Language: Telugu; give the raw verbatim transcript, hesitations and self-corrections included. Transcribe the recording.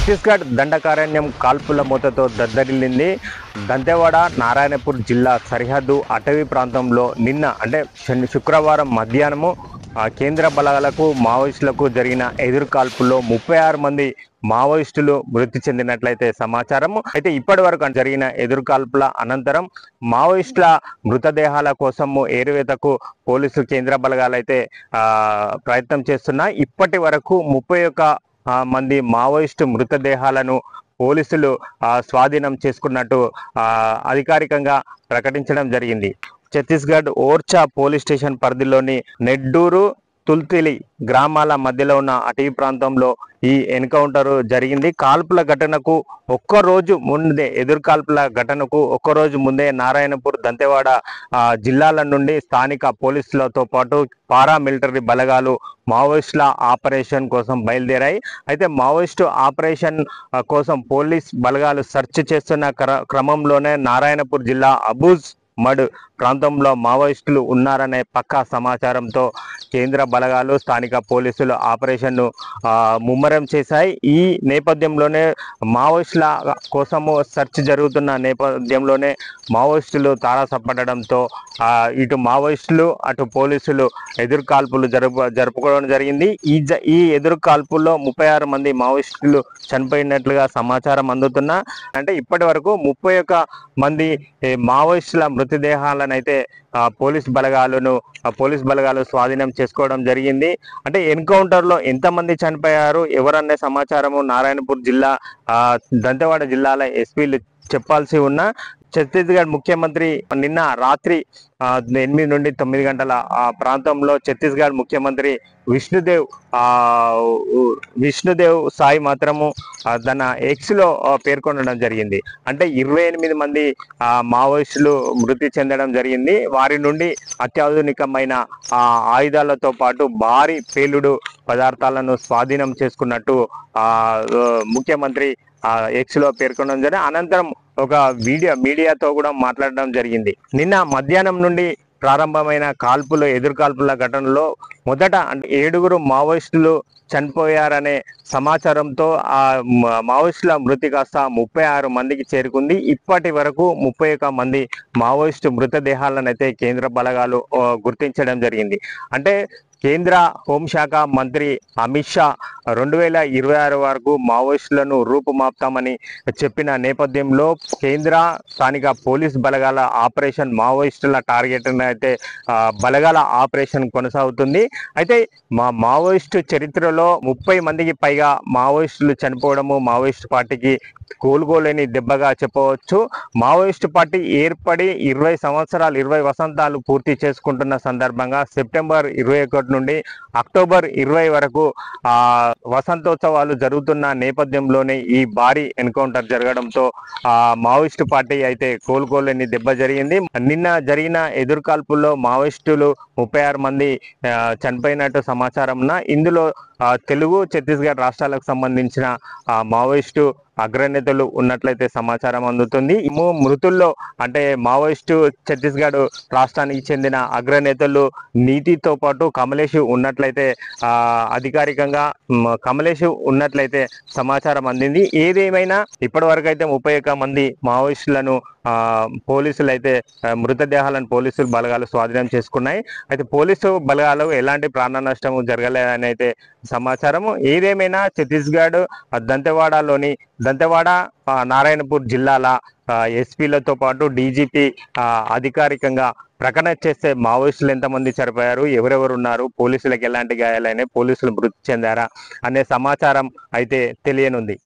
ఛత్తీస్గఢ్ దండకారణ్యం కాల్పుల మూతతో దద్దరిల్లింది. దంతెవాడ నారాయణపూర్ జిల్లా సరిహద్దు అటవీ ప్రాంతంలో నిన్న అంటే శుక్రవారం మధ్యాహ్నము కేంద్ర బలగాలకు మావోయిస్టులకు జరిగిన ఎదురు కాల్పుల్లో ముప్పై ఆరు మంది మావోయిస్టులు మృతి చెందినట్లయితే సమాచారం. అయితే ఇప్పటి వరకు జరిగిన ఎదురు కాల్పుల అనంతరం మావోయిస్టుల మృతదేహాల కోసము ఏరువేతకు పోలీసు కేంద్ర బలగాలు అయితే ప్రయత్నం చేస్తున్నా. ఇప్పటి వరకు ముప్పై ఒక్క మంది మావోయిస్టు మృతదేహాలను పోలీసులు స్వాధీనం చేసుకున్నట్టు అధికారికంగా ప్రకటించడం జరిగింది. ఛత్తీస్గఢ్ ఓర్చా పోలీస్ స్టేషన్ పరిధిలోని నెడ్డూరు తుల్తిలి గ్రామాల మధ్యలో ఉన్న అటవీ ప్రాంతంలో ఈ ఎన్కౌంటర్ జరిగింది. కాల్పుల ఘటనకు ఒక్కరోజు ముందే ఎదురు కాల్పుల ఘటనకు ఒక్కరోజు ముందే నారాయణపూర్ దంతెవాడ జిల్లాల నుండి స్థానిక పోలీసులతో పాటు పారామిలిటరీ బలగాలు మావోయిస్టుల ఆపరేషన్ కోసం బయలుదేరాయి. అయితే మావోయిస్టు ఆపరేషన్ కోసం పోలీస్ బలగాలు సెర్చ్ చేస్తున్న క్రమంలోనే నారాయణపూర్ జిల్లా అబూజ్ మడ్ ప్రాంతంలో మావోయిస్టులు ఉన్నారనే పక్కా సమాచారంతో కేంద్ర బలగాలు స్థానిక పోలీసులు ఆపరేషన్ను ముమ్మరం చేశాయి. ఈ నేపథ్యంలోనే మావోయిస్టుల కోసము సెర్చ్ జరుగుతున్న నేపథ్యంలోనే మావోయిస్టులు తారసపడడంతో ఇటు మావోయిస్టులు అటు పోలీసులు ఎదురు కాల్పులు జరుపు జరుపుకోవడం జరిగింది. ఈ ఈ ఎదురు కాల్పుల్లో ముప్పై ఆరు మంది మావోయిస్టులు చనిపోయినట్లుగా సమాచారం అందుతున్నా. అంటే ఇప్పటి వరకు ముప్పై ఒక్క మంది మావోయిస్టుల మృతదేహాలను అయితే పోలీస్ బలగాలను పోలీస్ బలగాలు స్వాధీనం చేసుకోవడం జరిగింది. అంటే ఎన్కౌంటర్ లో ఎంతమంది చనిపోయారు ఎవరనే సమాచారము నారాయణపూర్ జిల్లా దంతెవాడ జిల్లాల ఎస్పీలు చెప్పాల్సి ఉన్న ఛత్తీస్గఢ్ ముఖ్యమంత్రి నిన్న రాత్రి ఎనిమిది నుండి తొమ్మిది గంటల ఆ ప్రాంతంలో ఛత్తీస్గఢ్ ముఖ్యమంత్రి విష్ణుదేవ్ ఆ విష్ణుదేవ్ సాయి మాత్రము తన ఎక్స్ లో పేర్కొనడం జరిగింది. అంటే ఇరవై ఎనిమిది మంది ఆ మావోయిస్టులు మృతి చెందడం జరిగింది. వారి నుండి అత్యాధునికమైన ఆ ఆయుధాలతో పాటు భారీ పేలుడు పదార్థాలను స్వాధీనం చేసుకున్నట్టు ఆ ముఖ్యమంత్రి ఆ ఎక్స్ లో పేర్కొనడం జరిగింది. అనంతరం ఒక వీడియో మీడియాతో కూడా మాట్లాడడం జరిగింది. నిన్న మధ్యాహ్నం నుండి ప్రారంభమైన కాల్పులు ఎదురు కాల్పుల ఘటనలో మొదట అంటే ఏడుగురు మావోయిస్టులు చనిపోయారనే సమాచారంతో ఆ మావోయిస్టుల మృతి కాస్త ముప్పై ఆరు మందికి చేరుకుంది. ఇప్పటి వరకు ముప్పై ఒక్క మంది మావోయిస్టు మృతదేహాలను అయితే కేంద్ర బలగాలు గుర్తించడం జరిగింది. అంటే కేంద్ర హోంశాఖ మంత్రి అమిత్ షా రెండు వేల ఇరవై ఆరు వరకు మావోయిస్టులను రూపుమాపుతామని చెప్పిన నేపథ్యంలో కేంద్ర స్థానిక పోలీస్ బలగాల ఆపరేషన్ మావోయిస్టుల టార్గెట్ అయితే బలగాల ఆపరేషన్ కొనసాగుతుంది. అయితే మా మావోయిస్టు చరిత్రలో ముప్పై మందికి పైగా మావోయిస్టులు చనిపోవడము మావోయిస్టు పార్టీకి కోలుకోలేని దెబ్బగా చెప్పవచ్చు. మావోయిస్టు పార్టీ ఏర్పడి ఇరవై సంవత్సరాలు ఇరవై వసంతాలు పూర్తి చేసుకుంటున్న సందర్భంగా సెప్టెంబర్ ఇరవై ఒకటి నుండి అక్టోబర్ ఇరవై వరకు ఆ వసంతోత్సవాలు జరుగుతున్న నేపథ్యంలోనే ఈ భారీ ఎన్కౌంటర్ జరగడంతో ఆ మావోయిస్టు పార్టీ అయితే కోలుకోలేని దెబ్బ జరిగింది. నిన్న జరిగిన ఎదురు కాల్పుల్లో మావోయిస్టులు ముప్పై ఆరు మంది చనిపోయినట్టు సమాచారం ఉన్న ఇందులో తెలుగు ఛత్తీస్గఢ్ రాష్ట్రాలకు సంబంధించిన మావోయిస్టు అగ్రనేతలు ఉన్నట్లయితే సమాచారం అందుతుంది. మృతుల్లో అంటే మావోయిస్టు ఛత్తీస్గఢ్ రాష్ట్రానికి చెందిన అగ్రనేతలు నీతితో పాటు కమలేష్ ఉన్నట్లయితే ఆ అధికారికంగా కమలేష్ ఉన్నట్లయితే సమాచారం అందింది. ఏదేమైనా ఇప్పటి వరకు అయితే ముప్పై ఒక్క మంది మావోయిస్టులను ఆ పోలీసులు అయితే మృతదేహాలను పోలీసులు బలగాలు స్వాధీనం చేసుకున్నాయి. అయితే పోలీసు బలగాలు ఎలాంటి ప్రాణ నష్టము జరగలేదని అయితే సమాచారము. ఏదేమైనా ఛత్తీస్గఢ్ దంతెవాడలోని దంతెవాడ నారాయణపూర్ జిల్లాల ఎస్పీలతో పాటు డీజీపీ అధికారికంగా ప్రకటన చేస్తే మావోయిస్టులు ఎంతమంది చనిపోయారు ఎవరెవరు ఉన్నారు పోలీసులకు ఎలాంటి గాయాలైనా పోలీసులు మృతి చెందారా అనే సమాచారం అయితే తెలియనుంది.